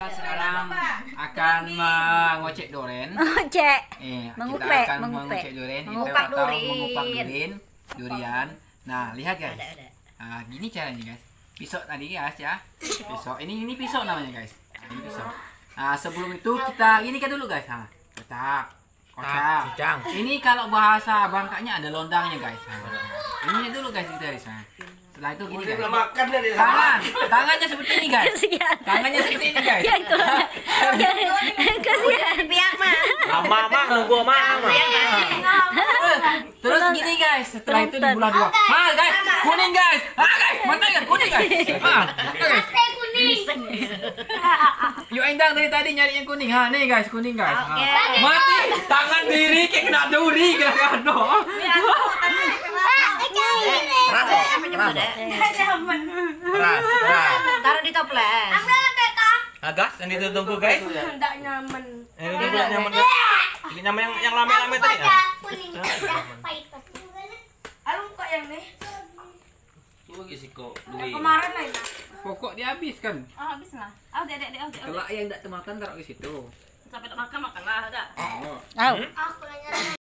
Sekarang akan mengocek duren. Ngocek. Kita akan mengocek duren. Mengupak Mengupak durian. Nah, lihat guys. Nah, gini caranya guys. Pisau tadi guys ya. Pisau. Ini pisau namanya guys. Nah, ini pisau. Nah, sebelum itu kita ini kan dulu guys. Nah, kotak. Ini kalau bahasa Bangkanya ada londangnya guys. Nah, ini dulu guys kita guys. Nah, setelah itu gini guys. Tangannya seperti ini guys. Tangannya seperti ini guys. Ya itu. Kasihan biak mah. Lama nunggu mah. Terus gini guys, setelah itu di bulan 2. Guys, kuning guys. Guys, mana ya kuning guys? Yuk Endang dari tadi nyari yang kuning. Nih guys, kuning guys. Mati tangan diri kayak kena duri gerakan no. Taruh di toples. Gas yang ditunggu guys. Enggak nyaman. Tidak nyaman. Ini nyaman yang lama-lama tadi. Alung kok yang nih? Coba sih kok. Kemarin lah itu. Pokok dihabiskan. Oh, habis lah. Dek. Kalau yang tidak termakan taruh di situ. Sampai tak makan lah, ada. Oh. Au. Aku nanya.